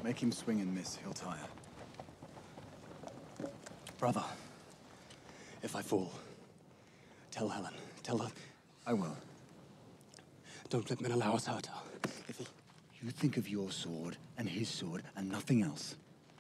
Make him swing and miss, he'll tire. Brother, if I fall, tell Helen. Tell her. I will. Don't let Menelaus hurt her. If he... You think of your sword and his sword and nothing else.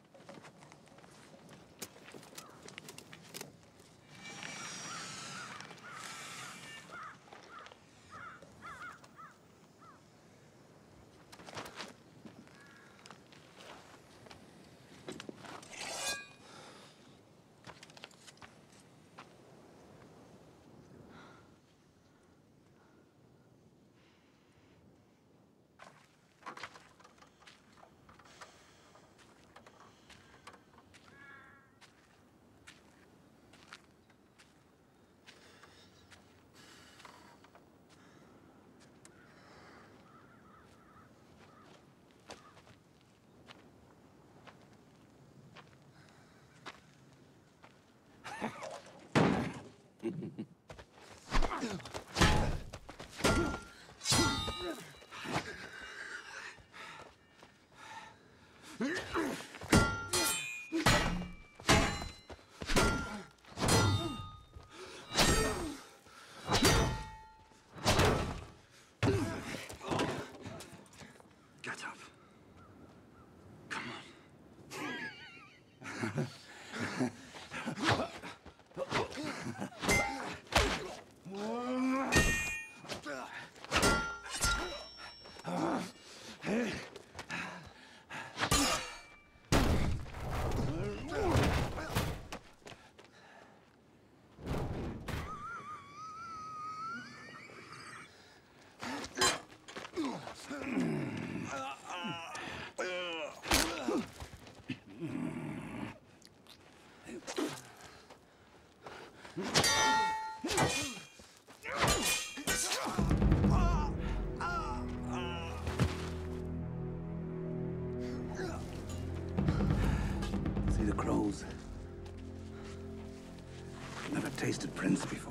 Get up. Come See the crows? Never tasted prince before.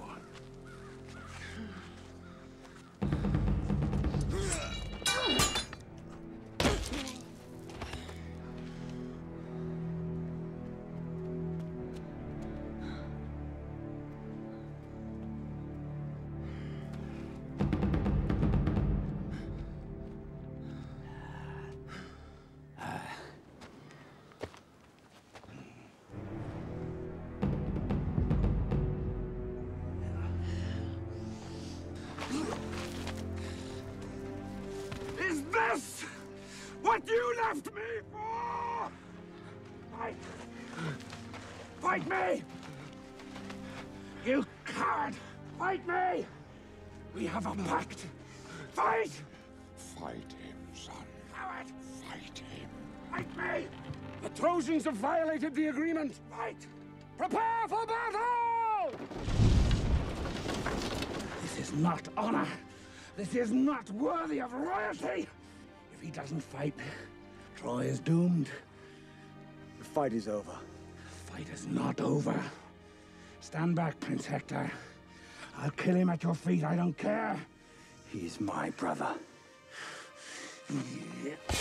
Is this what you left me for? Fight! Fight me! You coward! Fight me! We have a pact! Fight! Fight him, son. Coward! Fight him. Fight me! The Trojans have violated the agreement! Fight! Prepare for battle! This is not honor! This is not worthy of royalty! If he doesn't fight, Troy is doomed. The fight is over. The fight is not over. Stand back, Prince Hector. I'll kill him at your feet, I don't care. He's my brother. Yeah.